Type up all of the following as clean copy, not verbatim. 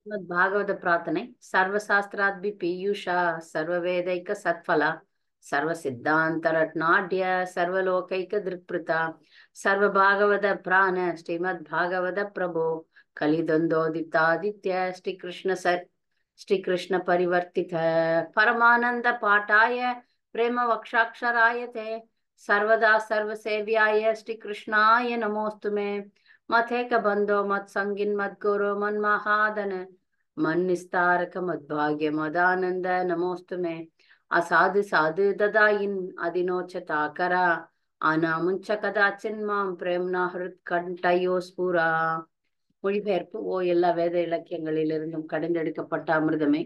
श्रीमद् भागवत प्रार्थने सर्वशास्त्राद्भि पीयूषा सर्ववेदैक सत्फला सर्वसिद्धान्तरत्नाढ्य सर्वलोकैक दृक्पृता सर्वभागवत प्राण श्रीमद् भागवत प्रभो कलिदन्दोदितादित्य श्रीकृष्ण परिवर्तित परमानंद पाठाय प्रेम वक्षाक्षराय ते सर्वदा सर्वसेव्याय श्रीकृष्णाय नमोस्तु मे मथेक बंधो मत संगिन मत गुरु मन महादन मन निस्तारक मद्भाग्य मदानंद नमोस्तु मे असाधु साधु ददाइन अधिनोचताकरा आनामुंच कदाचिन मां பிரேம்னா ஹிருத்கண்டயோ ஸ்புரா. மொழிபெயர்ப்பு. ஓ எல்லா வேத இலக்கியங்களிலிருந்தும் கடைந்தெடுக்கப்பட்ட அமிர்தமே,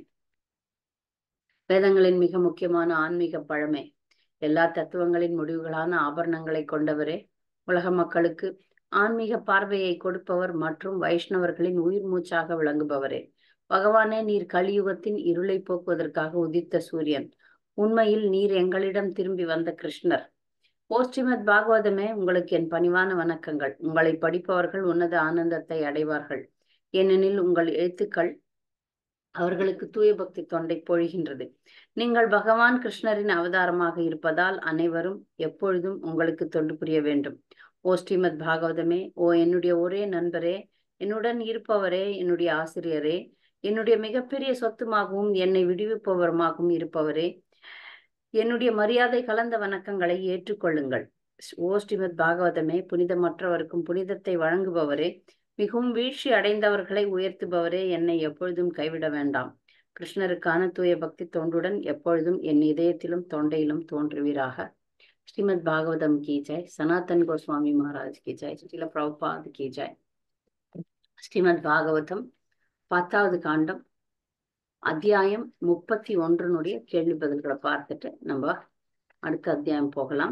வேதங்களின் மிக முக்கியமான ஆன்மீக பழமே, எல்லா தத்துவங்களின் முடிவுகளான ஆபரணங்களை கொண்டவரே, உலக மக்களுக்கு ஆன்மீக பார்வையை கொடுப்பவர் மற்றும் வைஷ்ணவர்களின் உயிர் மூச்சாக விளங்குபவரே, பகவானே, நீர் கலியுகத்தின் இருளை போக்குவதற்காக உதித்த சூரியன். உண்மையில் நீர் எங்களிடம் திரும்பி வந்த கிருஷ்ணர். ஓ ஸ்ரீமத் பாகவதமே, உங்களுக்கு என் பணிவான வணக்கங்கள். உங்களை படிப்பவர்கள் உன்னத ஆனந்தத்தை அடைவார்கள், ஏனெனில் உங்கள் எழுத்துக்கள் அவர்களுக்கு தூய பக்தி தொண்டை பொழிகின்றது. நீங்கள் பகவான் கிருஷ்ணரின் அவதாரமாக இருப்பதால் அனைவரும் எப்பொழுதும் உங்களுக்கு தொண்டு புரிய வேண்டும். ஓ ஸ்ரீமத் பாகவதமே, ஓ என்னுடைய ஒரே நண்பரே, என்னுடன் இருப்பவரே, என்னுடைய ஆசிரியரே, என்னுடைய மிகப்பெரிய சொத்துமாகவும் என்னை விடுவிப்பவருமாகவும் இருப்பவரே, என்னுடைய மரியாதை கலந்த வணக்கங்களை ஏற்றுக்கொள்ளுங்கள். ஓ ஸ்ரீமத் பாகவதமே, புனிதமற்றவருக்கும் புனிதத்தை வழங்குபவரே, மிகவும் வீழ்ச்சி அடைந்தவர்களை உயர்த்துபவரே, என்னை எப்பொழுதும் கைவிட வேண்டாம். கிருஷ்ணருக்கான தூய பக்தி தொண்டுடன் எப்பொழுதும் என் இதயத்திலும் தொண்டையிலும் தோன்றுவீராக. ஸ்ரீமத் பாகவதம் கி ஜெய். சனாதன் கோஸ்வாமி மகாராஜ் கி ஜெய். ஸ்ரீல பிரபுபாத் கி ஜெய். ஸ்ரீமத் பாகவதம் 10வது காண்டம் அத்தியாயம் 31 கேள்வி பதில்களை பார்த்துட்டு நம்ம அடுத்த அத்தியாயம் போகலாம்.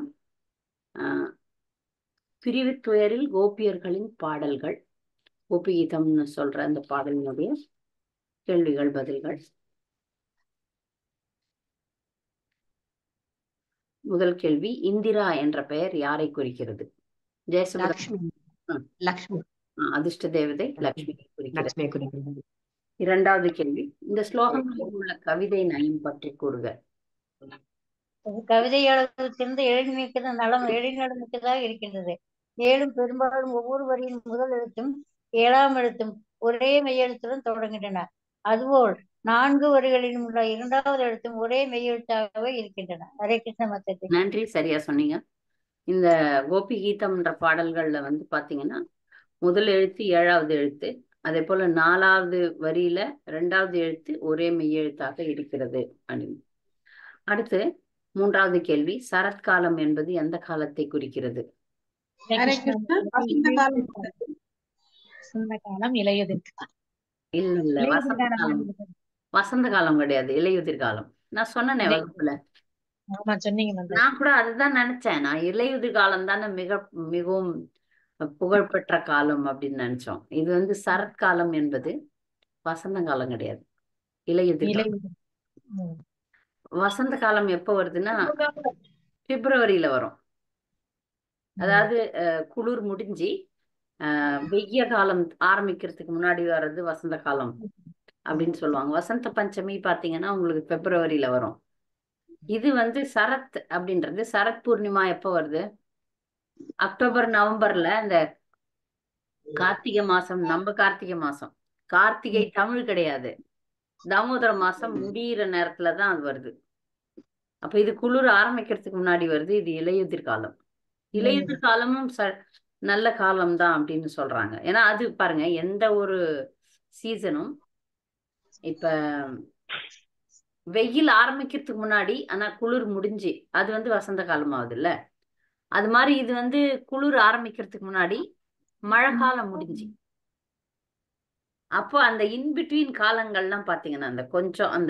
பிரிவு துயரில் கோபியர்களின் பாடல்கள், கோபிகீதம்னு சொல்ற அந்த பாடலினுடைய கேள்விகள் பதில்கள். முதல் கேள்வி, இந்திரா என்ற பெயர் யாரை குறிக்கிறது? லக்ஷ்மி. அதிர்ஷ்ட தேவதை லக்ஷ்மியை குறிக்கிறது. இரண்டாவது கேள்வி, இந்த ஸ்லோகங்களில் உள்ள கவிதை நயம் பற்றி கூறுக. கவிதையாளர்கள் சிறந்த எளிமைமிக்கது நலம் எளிநடமிக்கதாக இருக்கின்றது. மேலும் பெரும்பாலும் ஒவ்வொரு வரியின் முதல் எழுத்தும் 7ஆம் எழுத்தும் ஒரே மெய்யெழுத்துடன் தொடங்குகின்றன. அதுபோல் 4 வரிகளிலும் உள்ள 2வது எழுத்தும் ஒரே மெய்யெழுத்தாகவே இருக்கின்றன. ஹரே கிருஷ்ண மத்தத்தை. நன்றி, சரியா சொன்னீங்க. இந்த கோபி கீதம்ன்ற பாடல்கள்ல பாத்தீங்கன்னா முதல் எழுத்து 7வது எழுத்து, அதே போல 4வது வரியில 2வது எழுத்து ஒரே மெய்யெழுத்தாக இருக்கிறது அப்படின்னு. அடுத்து 3வது கேள்வி, சரத்காலம் என்பது எந்த காலத்தை குறிக்கிறது? இல்ல, வசந்த காலம் கிடையாது, இலையுதிர் காலம். நான் சொன்னேன் வகுப்புல, நான் கூட அதுதான் நினைச்சேன். நான் இலையுதிர் காலம் தானே மிகவும் புகழ்பெற்ற காலம் அப்படின்னு நினைச்சோம். இது சரத்காலம் என்பது வசந்த காலம் கிடையாது, இலையுதிர் காலம். வசந்த காலம் எப்ப வருதுன்னா பிப்ரவரியில வரும். அதாவது குளிர் முடிஞ்சு வெய்ய காலம் ஆரம்பிக்கிறதுக்கு முன்னாடி வர்றது வசந்த காலம் அப்படின்னு சொல்லுவாங்க. வசந்த பஞ்சமி பாத்தீங்கன்னா உங்களுக்கு பிப்ரவரியில வரும். இது சரத் அப்படின்றது, சரத் பூர்ணிமா எப்ப வருது? அக்டோபர் நவம்பர்ல இந்த கார்த்திகை மாசம், நம்ம கார்த்திகை மாசம், கார்த்திகை தமிழ் கிடையாது, தாமோதர மாசம் முடியிற நேரத்துலதான் அது வருது. அப்ப இது குளிர் ஆரம்பிக்கிறதுக்கு முன்னாடி வருது. இது இலையுதிர் காலம். இலையுதிர் காலமும் நல்ல காலம்தான் அப்படின்னு சொல்றாங்க. ஏன்னா அது பாருங்க, எந்த ஒரு சீசனும் இப்ப வெயில் ஆரம்பிக்கிறதுக்கு முன்னாடி ஆனா குளிர் முடிஞ்சு அது வசந்த காலம் ஆகுது இல்ல, அது மாதிரி இது குளிர் ஆரம்பிக்கிறதுக்கு முன்னாடி மழை காலம் முடிஞ்சு, அப்போ அந்த இன்பிட்வீன் காலங்கள்லாம் பாத்தீங்கன்னா அந்த கொஞ்சம் அந்த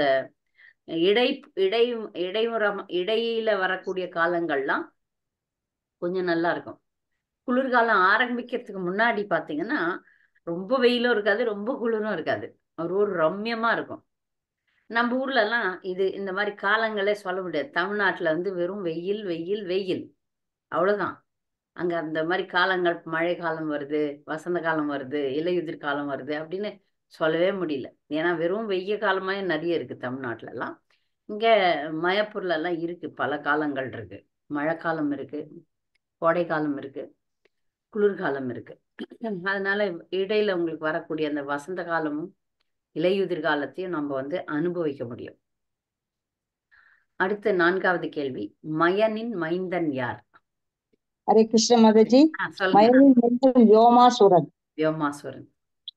இடையில வரக்கூடிய காலங்கள்லாம் கொஞ்சம் நல்லா இருக்கும். குளிர்காலம் ஆரம்பிக்கிறதுக்கு முன்னாடி பாத்தீங்கன்னா ரொம்ப வெயிலும் இருக்காது, ரொம்ப குளிரும் இருக்காது, ஒரு ரம்யமா இருக்கும். நம்ம ஊர்ல எல்லாம் இந்த மாதிரி காலங்களே சொல்ல முடியாது. தமிழ்நாட்டுல வெறும் வெயில் வெயில் வெயில், அவ்வளவுதான். அங்க அந்த மாதிரி காலங்கள், மழை காலம் வருது, வசந்த காலம் வருது, இலையுதிர் காலம் வருது அப்படின்னு சொல்லவே முடியல. ஏன்னா வெறும் வெய்ய காலமாவே நிறைய இருக்கு தமிழ்நாட்டுல எல்லாம். இங்க மயப்பூர்ல எல்லாம் இருக்கு, பல காலங்கள் இருக்கு. மழைக்காலம் இருக்கு, கோடை காலம் இருக்கு, குளிர்காலம் இருக்கு. அதனால இடையில உங்களுக்கு வரக்கூடிய அந்த வசந்த காலமும் இலையுதிர் காலத்தையும் நம்ம வந்து அனுபவிக்க முடியும். அடுத்த 4வது கேள்வி, மயனின் மைந்தன் யார்? ஹரே கிருஷ்ண மாதாஜி. சொல்லுங்க. மயனின் மைந்தன் யோமாசுரன். யோமாசுரன்.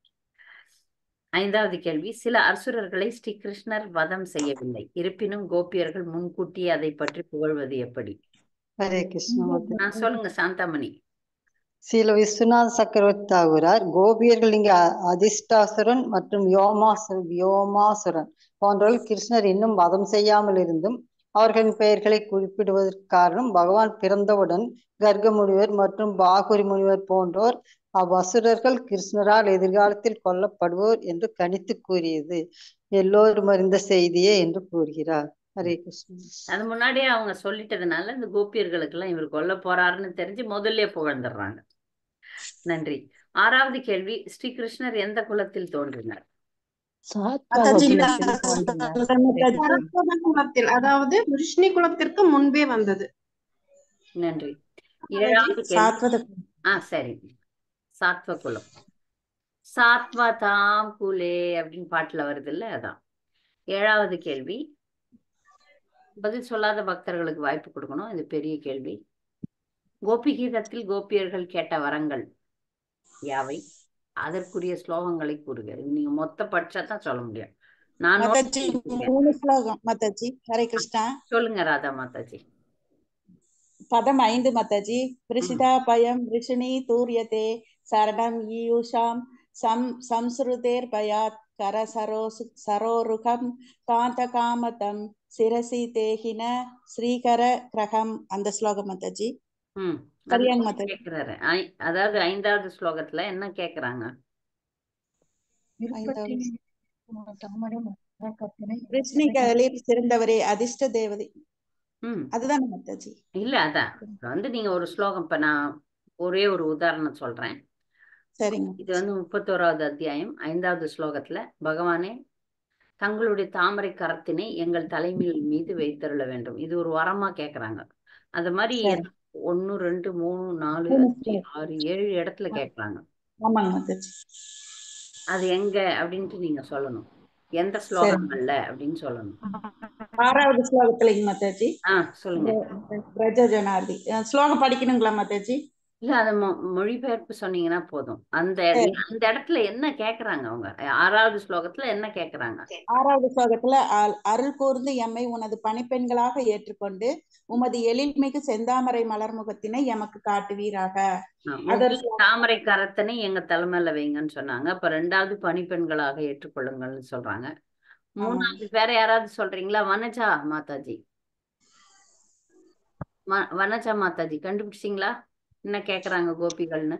5வது கேள்வி, சில அசுரர்களை ஸ்ரீ கிருஷ்ணர் வதம் செய்யவில்லை, இருப்பினும் கோபியர்கள் முன்கூட்டியே அதை பற்றி புகழ்வது எப்படி? ஹரே கிருஷ்ண. சொல்லுங்க சாந்தாமணி. ஸ்ரீல விஸ்வநாத சக்கரவர்த்தி தாகூரார் கோபியர்கள் இங்கு அதிஷ்டாசுரன் மற்றும் யோமாசுரன் போன்றவர்கள் கிருஷ்ணர் இன்னும் வதம் செய்யாமல் இருந்தும் அவர்களின் பெயர்களை குறிப்பிடுவதற்கு காரணம் பகவான் பிறந்தவுடன் கர்க முனிவர் மற்றும் பாகுரி முனிவர் போன்றோர் அவ்வசுரர்கள் கிருஷ்ணரால் எதிர்காலத்தில் கொல்லப்படுவோர் என்று கணித்து கூறியது எல்லோரும் அறிந்த செய்தியே என்று கூறுகிறார். ஹரே கிருஷ்ணன். அது முன்னாடியே அவங்க சொல்லிட்டதுனால இந்த கோபியர்களுக்கு எல்லாம் இவர் கொல்ல போறாருன்னு தெரிஞ்சு முதல்ல புகழ்ந்துடுறாங்க. நன்றி. 6வது கேள்வி, ஸ்ரீ கிருஷ்ணர் எந்த குலத்தில் தோன்றினார்? குலத்தில், அதாவது விஷ்ணு குலத்திற்கு முன்பே வந்தது. நன்றி. 7வது கேள்வி. சரி, சாத்வ குலம். சாத்வதாம் குலே அப்படின்னு பாட்டுல வருது இல்ல, அதான். 7வது கேள்வி, பதில் சொல்லாத பக்தர்களுக்கு வாய்ப்பு கொடுக்கணும், இது பெரிய கேள்வி. கோபிகீதத்தில் கோபியர்கள் கேட்ட வரங்கள் யாவை? அதற்குரிய ஸ்லோகங்களை கூறுக. நீங்க மொத்த பட்சத்தான் சொல்ல முடியும். நான் 3 ஸ்லோகம் மாதாஜி. ஹரே கிருஷ்ணா. சொல்லுங்க ராதா மாதாஜி. பதம் 5 மாதாஜி. பிரிசிதா பயம் ரிஷினி தூரியதே சரணம் ஈயூஷாம் சம்ஸ்ருதேர் பயாத் கர சரோருகம் காந்த காமதம் சிரசி தேகின ஸ்ரீகர கிரகம். அந்த ஸ்லோகம் மாதாஜி. சரியாங்க மாதாஜி. கேக்குறாரு. அதாவது 5வது ஸ்லோகத்துல என்ன கேக்குறாங்க? சிறந்தவரே அதிர்ஷ்ட தேவதை. அதுதான் மாதாஜி. இல்ல, அதான் வந்து நீங்க ஒரு ஸ்லோகம், இப்ப நான் ஒரே ஒரு உதாரணம் சொல்றேன். சரிங்க. இது வந்து 31வது அத்தியாயம் 5வது ஸ்லோகத்துல பகவானே தங்களுடைய தாமரை கரத்தினை எங்கள் தலைமையில் மீது வைத்தருள வேண்டும், இது ஒரு வரமா கேக்குறாங்க. அந்த மாதிரி 1 2 3 4 5 6 7 இடத்துல கேக்குறாங்க. அது எங்க அப்படின்ட்டு நீங்க சொல்லணும், எந்த ஸ்லோகங்கள்ல அப்படின்னு சொல்லணும். 6வது ஸ்லோகத்துல மாதாஜி. சொல்லுங்க. பிரஜஜனார்தி ஸ்லோகம் படிக்கணுங்களா மாதாஜி? இல்ல, அத மொழிபெயர்ப்பு சொன்னீங்கன்னா போதும். அந்த இடத்துல என்ன கேக்குறாங்க அவங்க? 6வது ஸ்லோகத்துல என்ன கேக்குறாங்க? 6வது ஸ்லோகத்துல அருள் கூர்ந்து எம்மை உனது பணிப்பெண்களாக ஏற்றுக்கொண்டு உமது எழில்மிகு செந்தாமரை மலர்முகத்தினை எமக்கு காட்டுவீராக. தாமரை கரத்தினை எங்க தலைமையில வைங்கன்னு சொன்னாங்க. அப்ப 2வது பணிப்பெண்களாக ஏற்றுக்கொள்ளுங்கள்னு சொல்றாங்க. 3வது வேற யாராவது சொல்றீங்களா? வனஜா மாதாஜி. வனஜா மாதாஜி கண்டுபிடிச்சிங்களா என்ன கேக்குறாங்க கோபிகள்னு?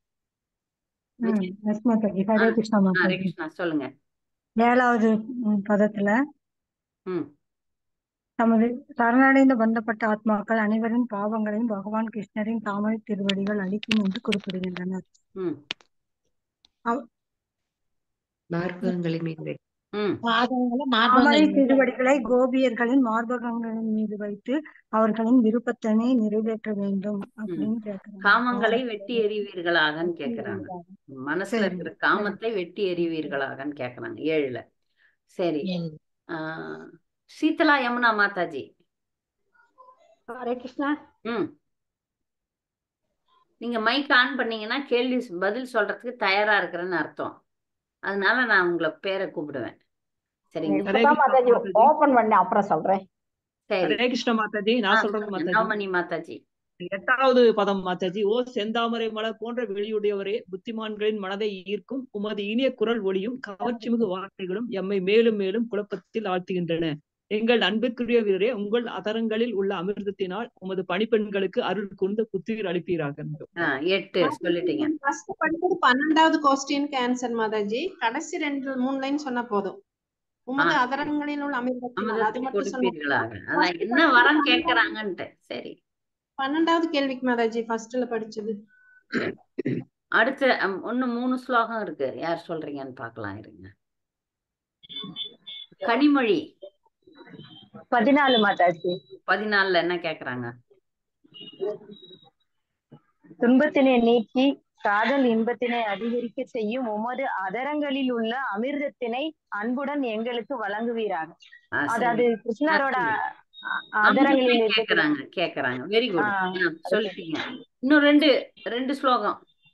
ஹரே கிருஷ்ணா. சொல்லுங்க. 7வது பதத்துல தமது சரணடைந்து பந்தப்பட்ட ஆத்மாக்கள் அனைவரின் பாவங்களையும் பகவான் கிருஷ்ணரின் தாமரை திருவடிகள் அளிக்கும் என்று குறிப்பிடுகின்றனர். தாமரை திருவடிகளை கோபியர்களின் மார்பகங்களின் மீது வைத்து அவர்களின் விருப்பத்தினை நிறைவேற்ற வேண்டும் அப்படின்னு கேக்குறாங்க. காமங்களை வெட்டி எறிவீர்களாகன்னு கேக்குறாங்க. மனசுல இருக்கிற காமத்தை வெட்டி எறிவீர்களாகன்னு கேக்குறாங்க 7ல. சரி. சீதலா யமுனா மாதாஜி. ஹரே கிருஷ்ணா. நீங்க மைக் ஆன் பண்ணீங்கன்னா கேள்வி பதில் சொல்றதுக்கு தயாரா இருக்கிறேன்னு அர்த்தம். அதனால நான் உங்களை பேரை கூப்பிடுவேன். சரிங்களா? ஓபன் பண்ண அப்புறம் சொல்றேன். ஹரே கிருஷ்ண மாதாஜி. நான் சொல்றேன் நவமணி மாதாஜி. 8வது பதம் மாதாஜி. ஓ செந்தாமரை மலர் போன்ற வெளியுடையவரே, புத்திமான்களின் மனதை ஈர்க்கும் உமது இனிய குரல் ஒளியும் கவர்ச்சிமிகு வார்த்தைகளும் எம்மை மேலும் மேலும் குழப்பத்தில் ஆழ்த்துகின்றன. எங்கள் அன்பிற்குரிய வீரரே, உங்கள் அதரங்களில் உள்ள அமிர்தத்தினால் உமது பணிப்பெண்களுக்கு அருள் கூர்ந்து புத்துயிர் அளிப்பீராக. 8 சொல்லிட்டீங்க. 12வது क्वेश्चनக்கு ஆன்சர் மாதாஜி. கடைசி 2-3 லைன் சொன்னா போதும். உமது அதரங்களில் உள்ள அமிர்தத்தினால் அது மட்டும் சொல்லுவீர்களாக. அதான் என்ன வரம் கேக்குறாங்கன்னு. சரி, 12வது கேள்விக்கு மாதாஜி ஃபர்ஸ்ட்ல படிச்சது. அடுத்த இன்னும் 3 ஸ்லோகம் இருக்கு. யார் சொல்றீங்கன்னு பார்க்கலாம் இருங்க. கனிமொழி 14 மாதாஜி. 14ல என்ன கேக்குறாங்க? துன்பத்தினை நீக்கி காதல் இன்பத்தினை அதிகரிக்க செய்யும் உமது அதரங்களில் உள்ள அமிர்தத்தினை அன்புடன் எங்களுக்கு வழங்குவீராக. அதாவது கிருஷ்ணரோட அதரங்களில் கேக்குறாங்க. வெரி குட், சொல்லிட்டீங்க. இன்னும் ரெண்டு ஸ்லோகம்.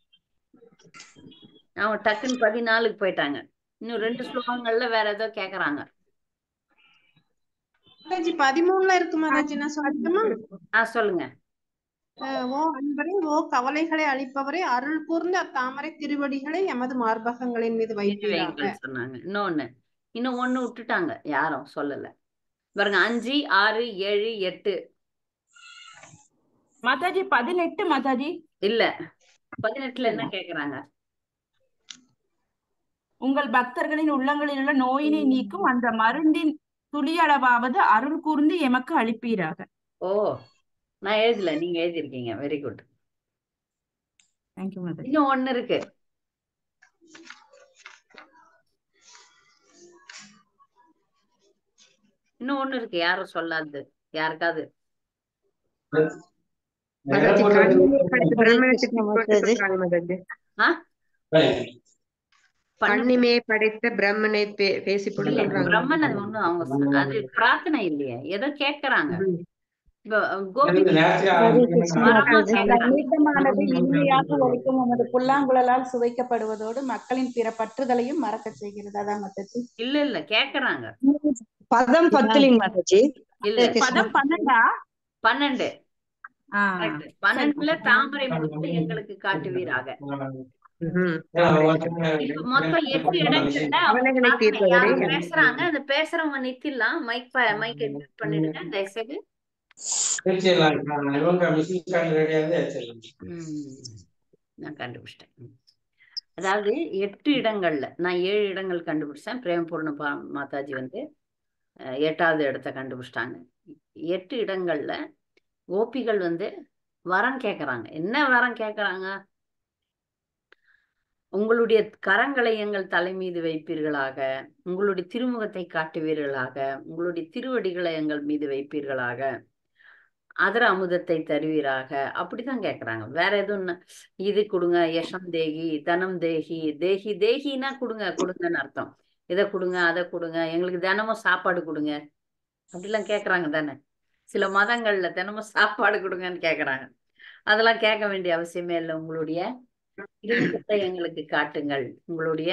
அவங்க டக்குன்னு 14க்கு போயிட்டாங்க. இன்னும் 2 ஸ்லோகங்கள்ல வேற ஏதோ கேக்குறாங்க. 13ல இருக்கு மாதாஜி, நான் சொல்லட்டுமா? சொல்லுங்க. ஓ அன்பரே, ஓ கவலைகளை அளிப்பவரே, அருள் கூர்ந்த தாமரை திருவடிகளை எமது மார்பகங்களின் மீது வைப்பீராக சொன்னாங்க. இன்னும் ஒண்ணு விட்டுட்டாங்க, யாரும் சொல்லல பாருங்க. 5, 6, 7, 8 மாதாஜி. 18 மாதாஜி. இல்ல, 18ல என்ன கேக்குறாங்க? உங்கள் பக்தர்களின் உள்ளங்களில் உள்ள நோயினை நீக்கும் அந்த மருந்தின் துளியளவாவது அருள் கூர்ந்து எமக்கு அளிப்பீராக. ஓ, நான் எழுதல, நீங்க எழுதிருக்கீங்க. Very good. தேங்க்யூ மாதாஜி. இன்னும் ஒண்ணு இருக்கு. யாரும் சொல்லாது. யாருக்காவது? கண்ணிமே படைத்த பிரம்மனை பேசி பிரம்மன் அது ஒண்ணு அவங்க அது பிரார்த்தனை இல்லையே, ஏதோ கேக்குறாங்க. புல்லாங்குழலால் சுவைக்கப்படுவதோடு மக்களின் பிற பற்றுதலையும் மறக்க செய்கிறது. அதான் மாதாஜி. இல்ல கேக்குறாங்க. பதம் 10 மாதாஜி. இல்ல, பதம் 12. 12ல தாமரை முகத்தை எங்களுக்கு காட்டுவீராக. மொத்தம் 8 இடங்கள்ல யாரும் பேசுறாங்க. அந்த பேசுறவங்க நித்திலாம் மைக் பண்ணிடுங்க தயவுசெய்து. நான் கண்டுபிடிச்சிட்டேன். அதாவது 8 இடங்கள்ல நான் 7 இடங்கள் கண்டுபிடிச்சேன். பிரேமபூர்ண மாதாஜி வந்து 8வது இடத்த கண்டுபிடிச்சிட்டாங்க. 8 இடங்கள்ல கோபிகள் வந்து வரம் கேக்குறாங்க. என்ன வரம் கேக்குறாங்க? உங்களுடைய கரங்களை எங்கள் தலை மீது வைப்பீர்களாக, உங்களுடைய திருமுகத்தை காட்டுவீர்களாக, உங்களுடைய திருவடிகளை எங்கள் மீது வைப்பீர்களாக, அதர அமுதத்தை தருவீராக, அப்படிதான் கேக்குறாங்க. வேற எதுவும் இது கொடுங்க, யசம் தேகி, தனம் தேகி, தேகினா கொடுங்கன்னு அர்த்தம். இதை கொடுங்க, அதை கொடுங்க, எங்களுக்கு தினமும் சாப்பாடு கொடுங்க அப்படிலாம் கேக்குறாங்க தானே. சில மதங்கள்ல தினமும் சாப்பாடு கொடுங்கன்னு கேக்குறாங்க. அதெல்லாம் கேட்க வேண்டிய அவசியமே இல்லை. உங்களுடைய திருமுகத்தை எங்களுக்கு காட்டுங்கள், உங்களுடைய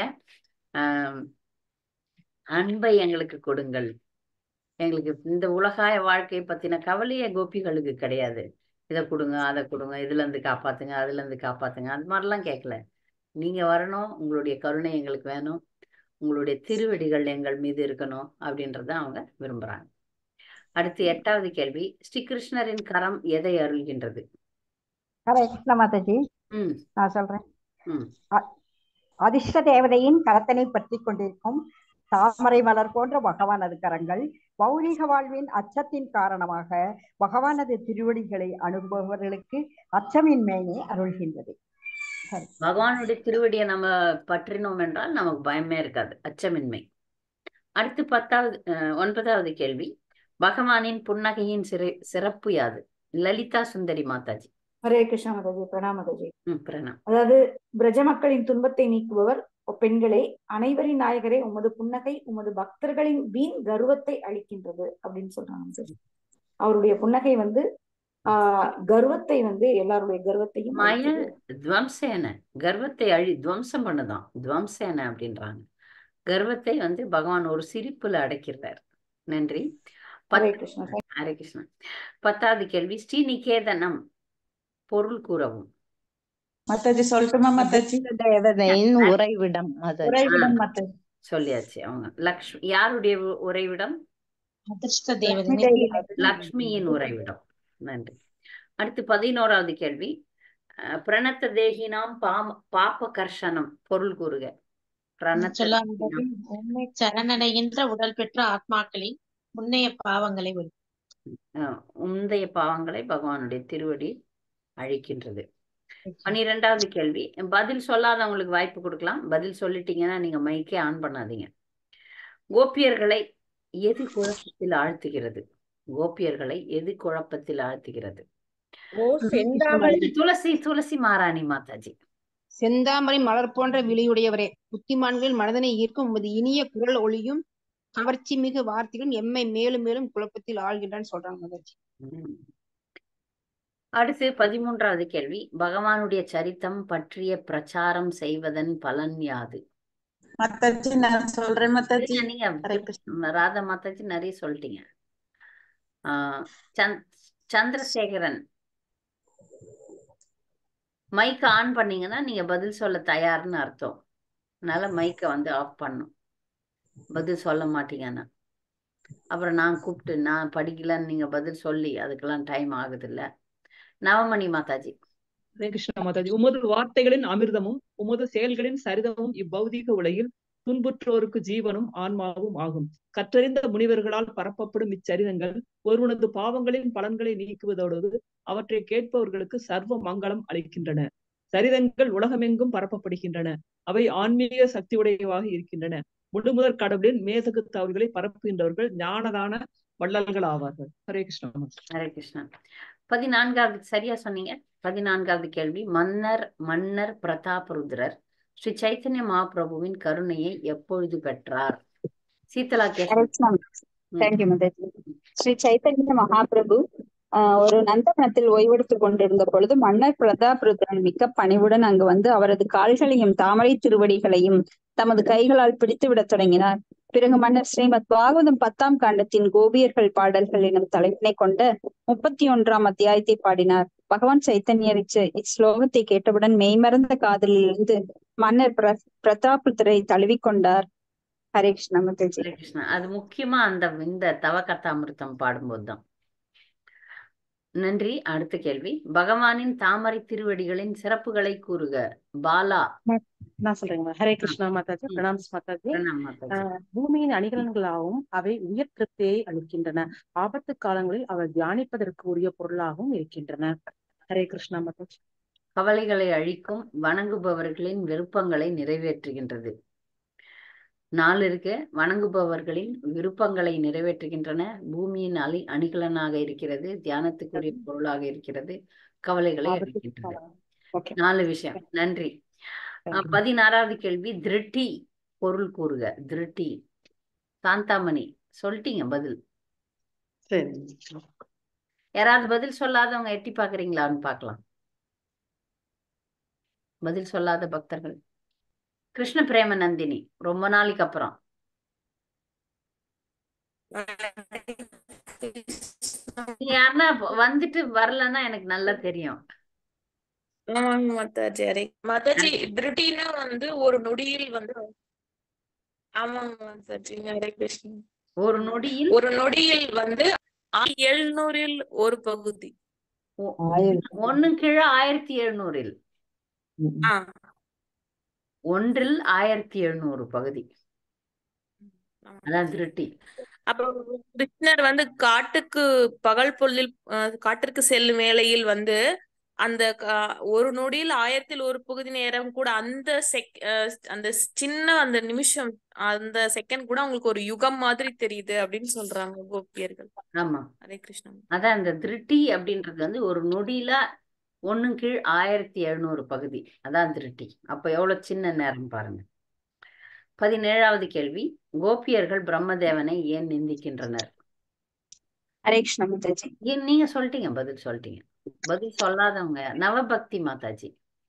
அன்பை எங்களுக்கு கொடுங்கள், எங்களுக்கு இந்த உலகாய வாழ்க்கையை பத்தின கவலையே கோபிகளுக்கு கிடையாது. இதை கொடுங்க, அதை கொடுங்க, இதுல இருந்து காப்பாத்துங்க, அதுல இருந்து காப்பாத்துங்க, அது மாதிரிலாம் கேட்கல. நீங்க வரணும், உங்களுடைய கருணை எங்களுக்கு வேணும், உங்களுடைய திருவடிகள் எங்கள் மீது இருக்கணும் அப்படின்றத அவங்க விரும்புறாங்க. அடுத்து 8வது கேள்வி. ஸ்ரீகிருஷ்ணரின் கரம் எதை அருள்கின்றது? ஹரே கிருஷ்ண மாதாஜி. நான் சொல்றேன். அதிர்ஷ்ட தேவதையின் கரத்தினை பற்றி கொண்டிருக்கும் தாமரை மலர் போன்ற பகவானது கரங்கள் பௌதிக வாழ்வின் அச்சத்தின் காரணமாக பகவானது திருவடிகளை அனுபவர்களுக்கு அச்சமின்மையை அருள்கின்றது. பகவானுடைய திருவடியை நம்ம பற்றினோம் என்றால் நமக்கு பயமே இருக்காது, அச்சமின்மை. அடுத்து 9வது கேள்வி. பகவானின் புன்னகையின் சிறப்பு யாது? லலிதா சுந்தரி மாதாஜி. ஹரே கிருஷ்ணா மாதாஜி. பிரணாம் மாதாஜி. பிரணாம். அதாவது பிரஜ மக்களின் துன்பத்தை நீக்குபவர் பெண்களே, அனைவரின் நாயகரே, உமது புன்னகை உமது பக்தர்களின் வீண் கர்வத்தை அளிக்கின்றது அப்படின்னு சொல்றாங்க. அவருடைய புன்னகை வந்து கர்வத்தை வந்து எல்லாருடைய கர்வத்தையும் கர்வத்தை துவம்சம் பண்ணுதான். துவம்சேன அப்படின்றாங்க. கர்வத்தை வந்து பகவான் ஒரு சிரிப்புல அடைக்கிறார். நன்றி. ஹரே கிருஷ்ணா. 10வது கேள்வி. ஸ்ரீநிகேதனம் பொருள் கூறவும். மாதாஜி சொல்லட்டுமா மாதாஜி? தேவதையின் உறைவிடம். சொல்லியாச்சு. அவங்க லக்ஷ்மி. யாருடைய உறைவிடம்? அதிர்ஷ்ட தேவதை லக்ஷ்மியின் உறைவிடம். நன்றி. அடுத்து 11வது கேள்வி. பிரணத்த தேகினாம் பாப கர்ஷனம் பொருள் கூறுக. உண்மை சரணடைகின்ற உடல் பெற்ற ஆத்மாக்களின் முன்னைய பாவங்களை பகவானுடைய திருவடி அழிக்கின்றது. 12வது கேள்வி. பதில் சொல்லாதவங்களுக்கு வாய்ப்பு கொடுக்கலாம். பதில் சொல்லிட்டீங்கன்னா நீங்க மைக்கே ஆன் பண்ணாதீங்க. கோபியர்களை எது குழப்பத்தில் ஆழ்த்துகிறது? கோபியர்களை எது குழப்பத்தில் ஆழ்த்துகிறது? துளசி மாராணி மாதாஜி. செந்தாமரை மலர் போன்ற விழியுடையவரே, புத்திமான்களின் மனதனை ஈர்க்கும் உமது இனிய குரல் ஒளியும் கவர்ச்சி மிகு வார்த்தைகளும் எம்மை மேலும் மேலும் குழப்பத்தில் ஆழ்கின்றான்னு சொல்றாங்க மாதாஜி. அடுத்து 13வது கேள்வி. பகவானுடைய சரித்தம் பற்றிய பிரச்சாரம் செய்வதன் பலன் யாது? மாதாஜி நான் சொல்றேன் மாதாஜி. நீங்க ராதா மாதாஜி நிறைய சொல்லிட்டீங்க. சந்திரசேகரன் மைக் ஆன் பண்ணீங்கன்னா நீங்க பதில் சொல்ல தயார்னு அர்த்தம். அதனால மைக்கை ஆஃப் பண்ணும். பதில் சொல்ல மாட்டீங்கன்னா அப்புறம் நான் கூப்பிட்டு நான் படிக்கலன்னு நீங்க பதில் சொல்லி அதுக்கெல்லாம் டைம் ஆகுது இல்ல. நவமணி மாதாஜி. ஹரே கிருஷ்ணா மாதாஜி. உமது வார்த்தைகளின் அமிர்தமும் உமது செயல்களின் சரிதமும் இப்பௌதிக உலகில் துன்புற்றோருக்கு ஜீவனும் ஆன்மாவும் ஆகும். கற்றறிந்த முனிவர்களால் பரப்பப்படும் இச்சரிதங்கள் ஒருவனது பாவங்களின் பலன்களை நீக்குவதோடு அவற்றை கேட்பவர்களுக்கு சர்வ மங்களம் அளிக்கின்றன. சரிதங்கள் உலகமெங்கும் பரப்பப்படுகின்றன. அவை ஆன்மீக சக்தி உடையவாக இருக்கின்றன. முழுமுதற் கடவுளின் மேதகு தவறுகளை பரப்புகின்றவர்கள் ஞானதான வள்ளல்கள் ஆவார்கள். ஹரே கிருஷ்ணா. ஹரே கிருஷ்ணா. 14வது சரியா சொன்னீங்க. 14வது கேள்வி. மன்னர் பிரதாபருத்ரர் ஸ்ரீ சைத்தன்ய மகாபிரபுவின் கருணையை எப்பொழுது பெற்றார்? சீதலா ஸ்ரீ சைத்தன்ய மகாபிரபு ஒரு நந்தவனத்தில் ஓய்வெடுத்துக் கொண்டிருந்த பொழுது மன்னர் பிரதாபருத்ரன் மிக்க பணிவுடன் அங்கு வந்து அவரது கால்களையும் தாமரை திருவடிகளையும் தமது கைகளால் பிடித்து விடத் தொடங்கினார். பிறகு மன்னர் ஸ்ரீமத் பாகவதம் 10ஆம் காண்டத்தின் கோபியர்கள் பாடல்கள் எனும் தலைப்பினை கொண்ட 31ஆம் அத்தியாயத்தை பாடினார். பகவான் சைத்தன்யர் இஸ்லோகத்தை கேட்டவுடன் மெய்மறந்த காதலில் இருந்து மன்னர் பிரதாபருத்ரை தழுவிக்கொண்டார். ஹரே கிருஷ்ணா மாதாஜி. ஹரே கிருஷ்ணா. அது முக்கியமா இந்த தவகதாமிருத்தம் பாடும்போதுதான். நன்றி. அடுத்த கேள்வி. பகவானின் தாமரை திருவடிகளின் சிறப்புகளை கூறுக. பாலா. நான் சொல்றேங்க. ஹரே கிருஷ்ணா மாதாஜி. பிரணாம்ஸ் மாதாஜி. பூமியின் அணிகலன்களாகவும் அவை உயர் திருப்தியை அளிக்கின்றன. ஆபத்து காலங்களில் அவை தியானிப்பதற்கு உரிய பொருளாகவும் இருக்கின்றன. ஹரே கிருஷ்ணா மாதாஜி. கவலைகளை அழிக்கும் வணங்குபவர்களின் விருப்பங்களை நிறைவேற்றுகின்றது. 4 இருக்கு. வணங்குபவர்களின் விருப்பங்களை நிறைவேற்றுகின்றன. பூமியின் அணிகலனாக இருக்கிறது. தியானத்துக்குரிய பொருளாக இருக்கிறது. கவலைகளை அழிக்கின்றது. 4 விஷயம். நன்றி. 16வது கேள்வி. திருட்டி பொருள் கூறுக. திருட்டி. சாந்தாமணி சொல்லிட்டீங்க பதில். யாராவது பதில் சொல்லாதவங்க எட்டி பாக்குறீங்களான்னு பாக்கலாம். பதில் சொல்லாத பக்தர்கள். கிருஷ்ண பிரேம நந்தினி ரொம்ப நாளைக்கு அப்புறம். யாருன்னா வந்துட்டு வரலன்னா எனக்கு நல்லா தெரியும். மாதாஜி திருட்டினா ஒரு நொடியில் ஆமாங்க மாதாஜி. ஹரே கிருஷ்ணா. ஒரு நொடியில் 700 ஒரு பகுதி. 1 கீழே 1700. 1 1700 பகுதி. அதான் திருட்டி. அப்ப கிருஷ்ணர் காட்டுக்கு பகல் பொழுதில் காட்டிற்கு செல்லும் வேளையில் அந்த ஒரு நொடியில் 1000 ஒரு பகுதி நேரம் கூட அந்த சின்ன அந்த நிமிஷம் அந்த செகண்ட் கூட உங்களுக்கு ஒரு யுகம் மாதிரி தெரியுது அப்படின்னு சொல்றாங்க கோபியர்கள். ஆமா. ஹரே கிருஷ்ணா. அதான் அந்த திருட்டி அப்படின்றது ஒரு நொடியில 1 கீழ் 1700 பகுதி. அதான் திருட்டி. அப்ப எவ்வளவு சின்ன நேரம் பாருங்க. 17வது கேள்வி. கோபியர்கள் பிரம்மதேவனை ஏன் நிந்திக்கின்றனர்? ஹரே கிருஷ்ணா மாதாஜி. நீங்க சொல்லிட்டீங்க. பதில் சொல்லிட்டீங்க. பதில் சொல்லாதவங்க. நவபக்தி மாதாஜி.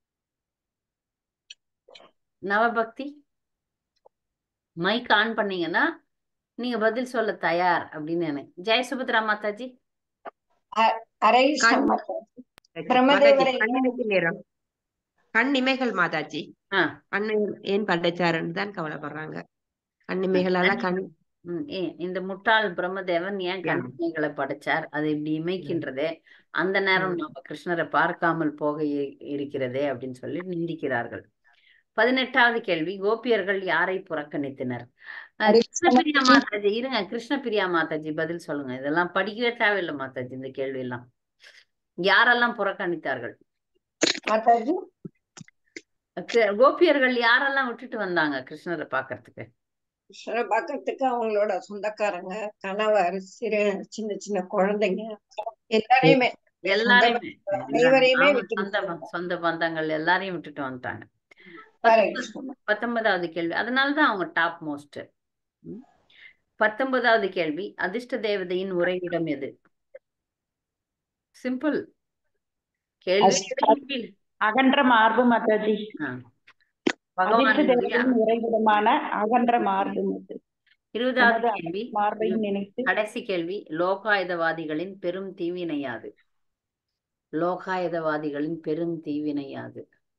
நவபக்தி மைக் ஆன் பண்ணீங்கன்னா நீங்க பதில் சொல்ல தயார் அப்படின்னு எனக்கு. ஜெயசுபத்ரா மாதாஜி. கண்ணிமைகள் மாதாஜி. ஏன் படைச்சாருன்னு தான் கவலைப்படுறாங்க. கண்ணிமைகள் எல்லாம் இந்த முட்டாள் பிரம்மதேவன் ஏன் கண்ணிமைகளை படைச்சார்? அது இப்படி இமைக்கின்றதே, அந்த நேரம் நம்ம கிருஷ்ணரை பார்க்காமல் போக இருக்கிறதே அப்படின்னு சொல்லி நிந்திக்கிறார்கள். 18வது கேள்வி. கோபியர்கள் யாரை புறக்கணித்தனர்? கிருஷ்ணபிரியா மாதாஜி இருங்க. கிருஷ்ணபிரியா மாதாஜி பதில் சொல்லுங்க. இதெல்லாம் படிக்கவே தேவையில்லை மாதாஜி. இந்த கேள்வி எல்லாம் யாரெல்லாம் புறக்கணித்தார்கள்? மாதாஜி கோபியர்கள் யாரெல்லாம் விட்டுட்டு வந்தாங்க கிருஷ்ணரை பாக்குறதுக்கு? கிருஷ்ணரை பாக்குறதுக்கு அவங்களோட சொந்தக்காரங்க, கணவர், சின்ன சின்ன குழந்தைங்க எல்லாரையுமே எல்லாரையுமே அனைவரையுமே அவங்க விட்டு சொந்த பந்தங்கள் எல்லாரையும் விட்டுட்டு வந்துட்டாங்க. ஹரே 19வது கேள்வி, அதனாலதான் அவங்க டாப் மோஸ்ட். 19வது கேள்வி, அதிர்ஷ்ட தேவதையின் உறைவிடம் எது? சிம்பிள் கேள்வி. அகன்ற மார்பு மாதாஜி. அதிர்ஷ்ட தேவதையின் உறைவிடமான அகன்ற மார்பு. 20வது கேள்வி, மார்பை நினைத்து. கடைசி கேள்வி, லோகாயுதவாதிகளின் பெரும் தீவினையாது? லோகாயுதவாதிகளின் பெரும் தீவினையாது?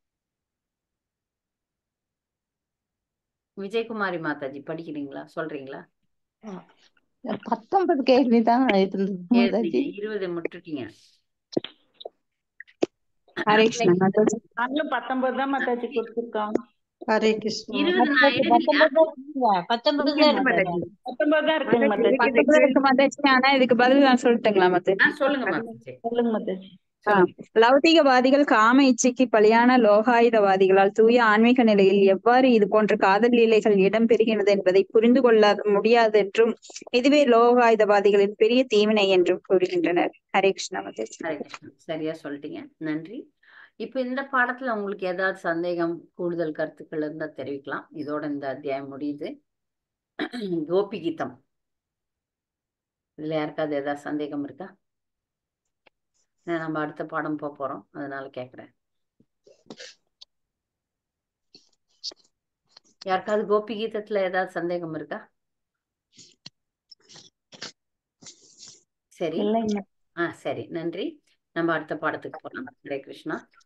விஜயகுமாரி மாதாஜி படிக்கிறீங்களா, சொல்றீங்களா? 19 கேள்விதான் இருந்தது மாதாஜி. 20 முட்டுட்டீங்க. ஹரே கிருஷ்ணா மாதாஜி. நாங்களும் 19 தான் மாதாஜி கொடுத்திருக்கோம். ஹரே கிருஷ்ணா. 20 நான் எழுதலையா? 19 தான் இருக்கு. 19 தான் இருக்குங்க மாதாஜி. 19 இருக்கு மாதாஜி. ஆனா இதுக்கு பதில் நான் சொல்லட்டுங்களா மாதாஜி? சொல்லுங்க மாதாஜி. சொல்லுங்க மாதாஜி. லௌகிகவாதிகள் காம இச்சைக்கு பலியான லோகாயுதவாதிகளால் தூய ஆன்மீக நிலையில் எவ்வாறு இது போன்ற காதல் லீலைகள் இடம்பெறுகிறது என்பதை புரிந்து கொள்ள முடியாது என்றும், இதுவே லோகாயுதவாதிகளின் பெரிய தீவினை என்றும் கூறுகின்றனர். ஹரே கிருஷ்ணா மாதாஜி. ஹரே கிருஷ்ணா, சரியா சொல்லிட்டீங்க, நன்றி. இப்ப இந்த பாடத்துல உங்களுக்கு ஏதாவது சந்தேகம், கூடுதல் கருத்துக்கள் இருந்தா தெரிவிக்கலாம். இதோட இந்த அத்தியாயம் முடியுது. கோபி கீதம், இதுல யாருக்காவது ஏதாவது சந்தேகம் இருக்கா? நம்ம அடுத்த பாடம் போறோம், அதனால கேக்குறேன். யாருக்காவது கோபி கீதத்துல ஏதாவது சந்தேகம் இருக்கா? சரி, சரி, நன்றி. நம்ம அடுத்த பாடத்துக்கு போகலாம். ஹரே கிருஷ்ணா.